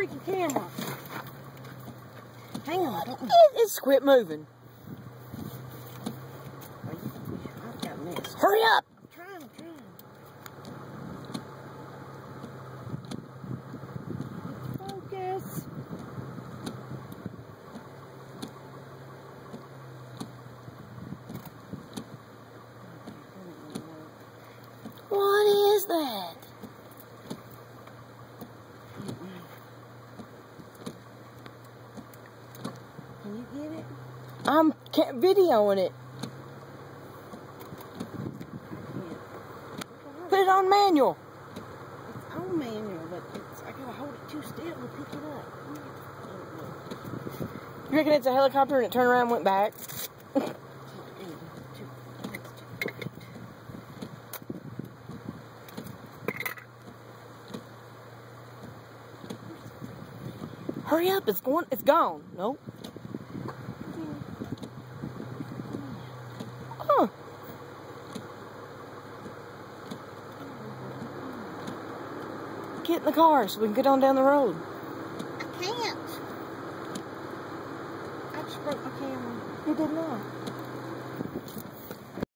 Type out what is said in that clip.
freaking camera. Hang on. It's quit moving. I've got missed. Hurry up! I'm trying. Focus. What is that? Can you get it? I'm videoing it. Put it on manual. It's on manual, but I gotta hold it too still to pick it up. You reckon it's a helicopter and it turned around and went back? Hurry up, it's gone. Nope. Huh. Get in the car so we can get on down the road.